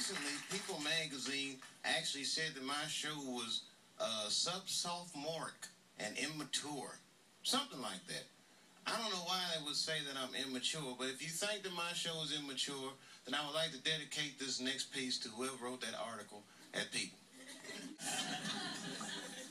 recently, People Magazine actually said that my show was sophomoric and immature. Something like that. I don't know why they would say that I'm immature, but if you think that my show is immature, then I would like to dedicate this next piece to whoever wrote that article at People.